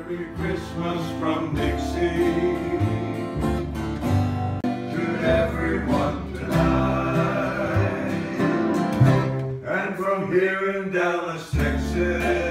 Merry Christmas from Dixie to everyone tonight. And from here in Dallas, Texas,